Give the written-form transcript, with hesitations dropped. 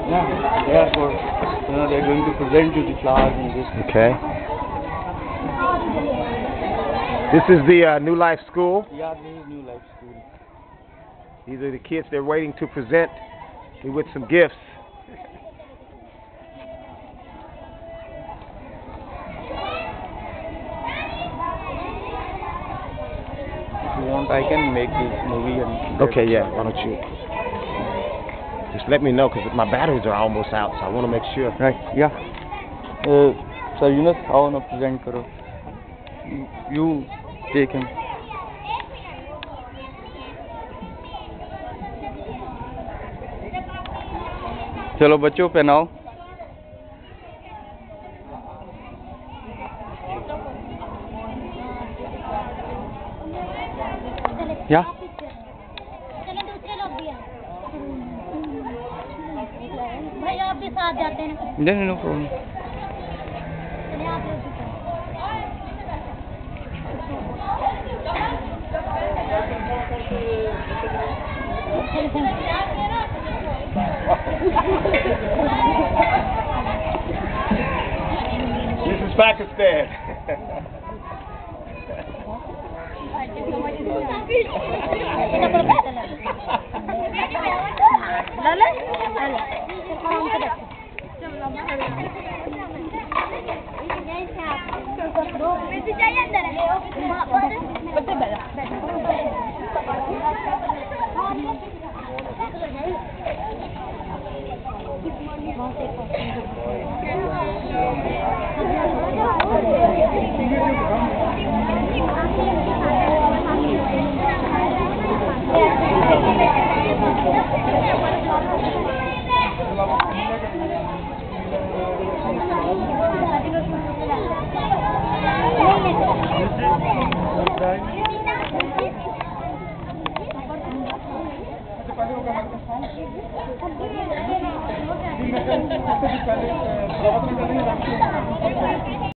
Yeah, therefore, they're going to present you the flowers and this. Okay. This is the New Life School. Yeah, this is New Life School. These are the kids they're waiting to present me with some gifts. If you want, I can make this movie and. Okay, yeah. Why don't you? Just let me know, because my batteries are almost out, so I want to make sure. Right, yeah. Sir, you know how to present karo. You take him. चलो बच्चों पहनाओ. या चलो दूसरे लोग भी हैं. भाई आप भी साथ जाते हैं. नहीं नो प्रॉब्लम. चलिए आप लोग भी This is Pakistan.